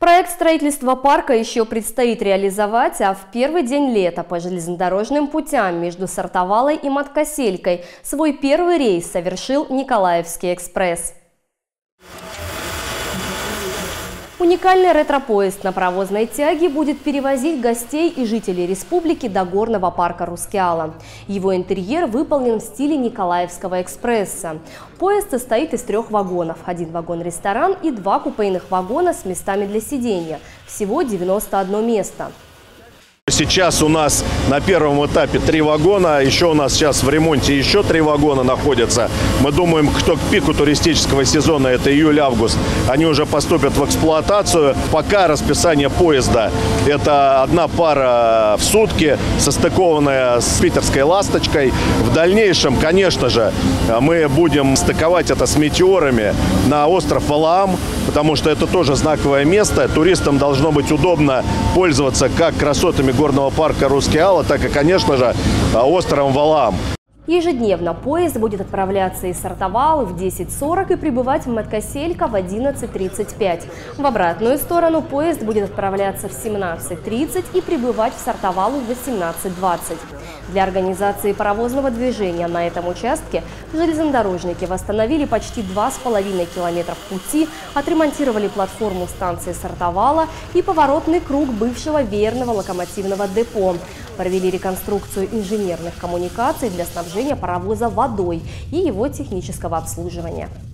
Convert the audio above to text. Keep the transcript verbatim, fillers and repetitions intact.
Проект строительства парка еще предстоит реализовать, а в первый день лета по железнодорожным путям между Сартовалой и Маткоселькой свой первый рейс совершил Николаевский экспресс. Уникальный ретро-поезд на паровозной тяге будет перевозить гостей и жителей республики до горного парка Рускеала. Его интерьер выполнен в стиле Николаевского экспресса. Поезд состоит из трех вагонов. Один вагон-ресторан и два купейных вагона с местами для сидения. Всего девяносто одно место. Сейчас у нас на первом этапе три вагона, еще у нас сейчас в ремонте еще три вагона находятся. Мы думаем, кто к пику туристического сезона, это июль-август, они уже поступят в эксплуатацию. Пока расписание поезда – это одна пара в сутки, состыкованная с питерской «Ласточкой». В дальнейшем, конечно же, мы будем стыковать это с метеорами на остров Валаам, потому что это тоже знаковое место. Туристам должно быть удобно пользоваться как красотами горного парка Рускеала, так и, конечно же, островом Валаам. Ежедневно поезд будет отправляться из Сартовалы в десять сорок и прибывать в Маткоселька в одиннадцать тридцать пять. В обратную сторону поезд будет отправляться в семнадцать тридцать и прибывать в Сартовалу в восемнадцать двадцать. Для организации паровозного движения на этом участке железнодорожники восстановили почти два с половиной километров пути, отремонтировали платформу станции Сартовала и поворотный круг бывшего веерного локомотивного депо. Провели реконструкцию инженерных коммуникаций для снабжения паровоза водой и его технического обслуживания.